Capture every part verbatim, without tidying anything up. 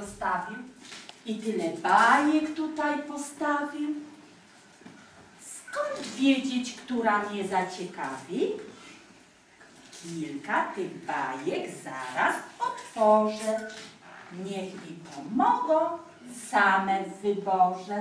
zostawił i tyle bajek tutaj postawił. Skąd wiedzieć, która mnie zaciekawi? Kilka tych bajek zaraz otworzę. Niech mi pomogą same w wyborze.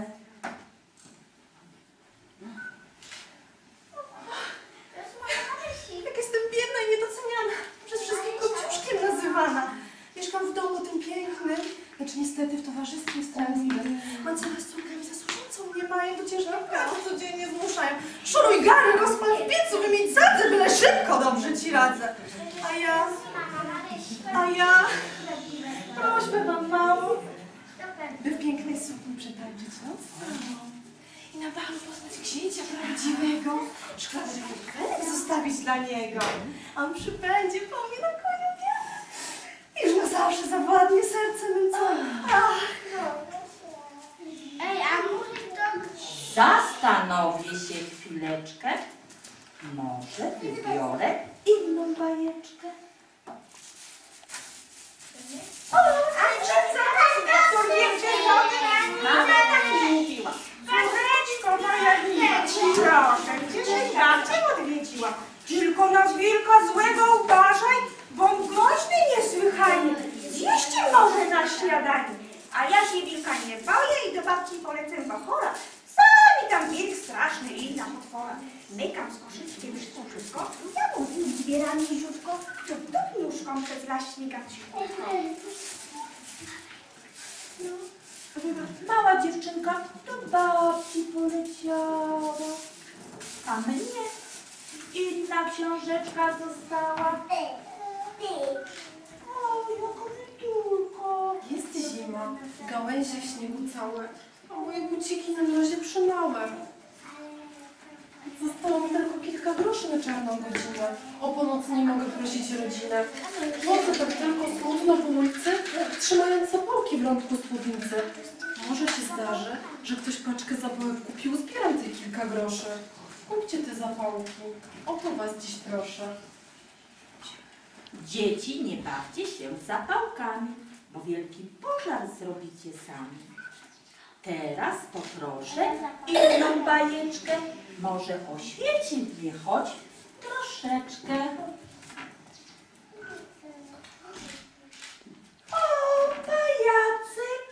Jak jestem biedna i niedoceniana, przez wszystkich kociuszkiem nazywana. Mieszkam w domu tym pięknym, lecz niestety w towarzystwie wstrętnym. Mancela z córkami za służącą mnie mają, do ciężkiej pracy codziennie zmuszają. Szuruj gary, rozpal w piecu, wymieć zadzę, byle szybko, dobrze ci radzę. A ja, a ja, prośbę mam małą, by w pięknej sukni przetańczyć noc całą. I na balu poznać księcia prawdziwego, szkoda, że felek zostawić dla niego. A on przybędzie po mnie na koniu białym. Już na zawsze zawładnie serce mym całym. Ach, no. Ej, a może to... Zastanowię się chwileczkę. Może wybiorę inną bajeczkę. O, a co, to nie wzięło? Mama tak mówiła. Córeczko moja nie ci proszę, gdzieś ja cię odwiedziła. Tylko na wilka złego uważaj, bo on groźny niesłychanie. Zjeść cię może na śniadanie. A ja się wilka nie boję i do babci polecę bachora. Sami tam wilk straszny i inna potwora. Mykam z koszyczkiem wszystko, ja mówię, zbieram jeziutko, to tu nóżką przez las śmigam cichutko. Mała dziewczynka do babci poleciała, a mnie inna książeczka została. O, jaka witulka. Jest zima, gałęzie w śniegu całe, a moje buciki na mrozie przymałe. Zostało mi tylko kilka groszy na czarną godzinę. O północy nie mogę prosić rodzinę. Chodzę tak tylko smutno po ulicy, trzymając zapałki w rączku spódnicy. Może się zdarzy, że ktoś paczkę zapałek kupił, zbieram te kilka groszy. Kupcie te zapałki, o to was dziś proszę. Dzieci, nie bawcie się zapałkami, bo wielki pożar zrobicie sami. Teraz poproszę inną bajeczkę, może oświeci mnie choć troszeczkę. O, pajacyk!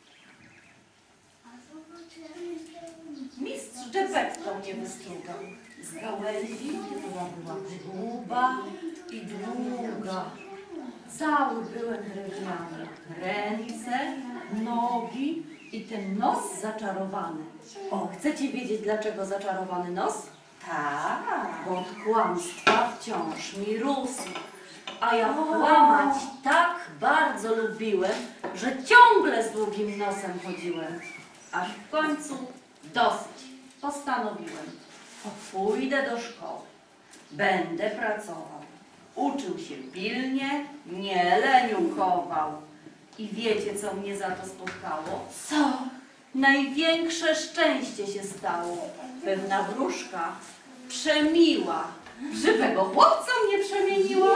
Mistrz Geppetto mnie wystrugał z gałęzi, która była gruba i długa. Cały byłem drewniany. Ręce, nogi i ten nos zaczarowany. O, chcecie wiedzieć, dlaczego zaczarowany nos? Tak, bo od kłamstwa wciąż mi rósł. A ja kłamać tak bardzo lubiłem, że ciągle z długim nosem chodziłem. Aż w końcu dosyć. Postanowiłem, pójdę do szkoły, będę pracował. Uczył się pilnie, nie leniuchował. I wiecie, co mnie za to spotkało? Co? Największe szczęście się stało. Pewna wróżka, przemiła, w żywego chłopca mnie przemieniła.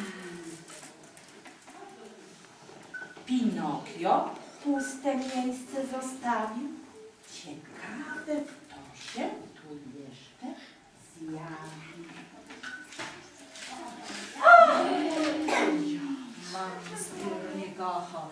Pinokio puste miejsce zostawił. Ciekawe, kto się tu jeszcze zjawi. Mam zbiornika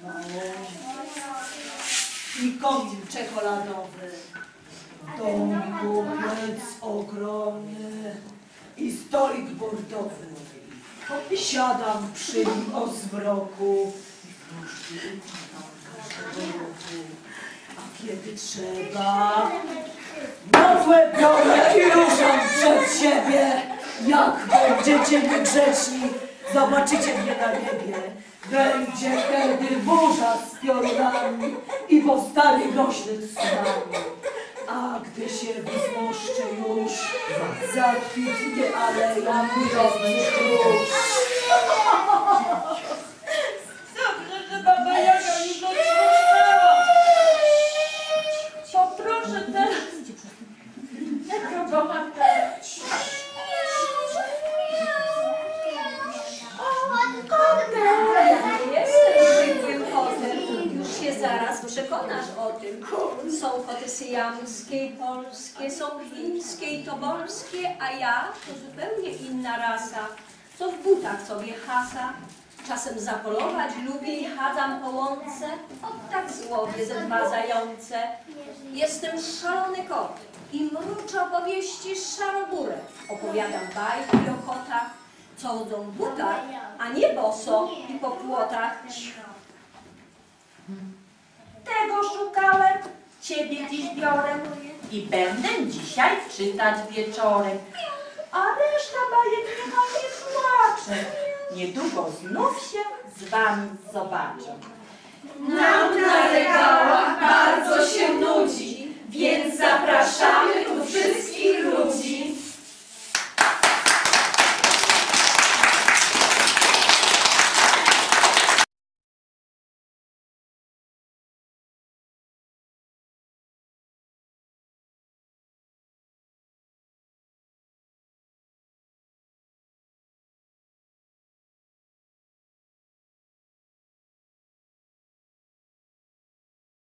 i komin czekoladowy. W domu piec ogromny i stolik bordowy. Siadam przy nim o zmroku i proszę każdego roku. A kiedy trzeba, nocłe biorę i ruszam przed siebie. Jak będziecie niegrzeczni, zobaczycie mnie na niebie. Będzie wtedy burza z piorunami i powstanie groźny tsunami. A gdy się wyzmoszczę już, zakwitnie aleja miodny róż. Dobrze, że baba Jaga mi go zmuszała. Poproszę teraz jako bohatera. O, kotek! Ja nie jestem zwykłym kotem. przekonasz o tym. Są koty syjamskie, polskie, są chińskie i tobolskie, a ja to zupełnie inna rasa, co w butach sobie hasa. Czasem zapolować lubię i chadzam po łące, od tak złowię ze dwa zające. Jestem szalony kot i mruczę opowieści szarogórek. Opowiadam bajki o kotach, co chodzą w butach, a nie boso i po płotach. Tego szukałem, ciebie dziś biorę i będę dzisiaj czytać wieczorem. A reszta bajek niechaj nie płacze. Niedługo znów się z wami zobaczę. Nam na regałach bardzo się nudzi, więc zapraszamy tu wszystkich ludzi.